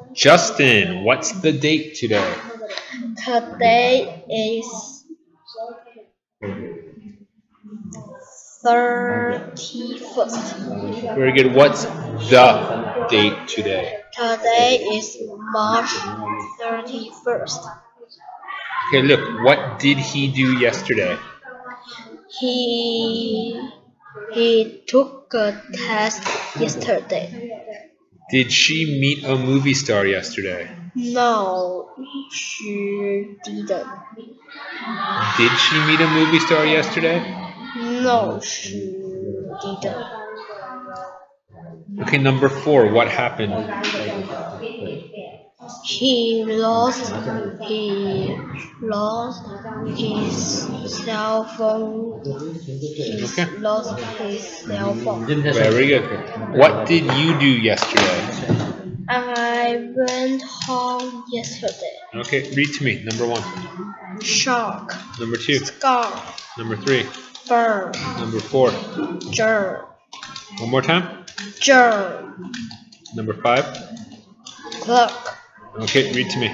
Justin, what's the date today? Today is 31st. Very good. What's the date today? Today is March 31st. Okay, look, what did he do yesterday? He he took a test yesterday. Did she meet a movie star yesterday? No, she didn't. Did she meet a movie star yesterday? No, she didn't. Okay, number 4, what happened? He lost his cell phone. He Okay, lost his cell phone. very good. What did you do yesterday? I went home yesterday. Okay, read to me. Number 1. Shark, Number 2. scarf, Number 3. bird, Number 4. germ, One more time. germ, Number 5. clock. Okay, read to me.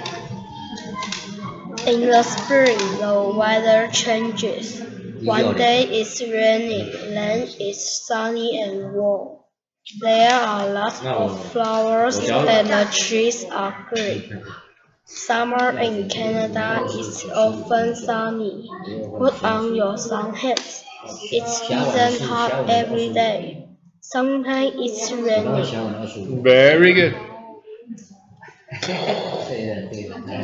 In the spring, the weather changes. One day it's raining, then it's sunny and warm. There are lots of flowers and the trees are green. Summer in Canada is often sunny. Put on your sun hats. It isn't hot every day. Sometimes it's raining. Very good.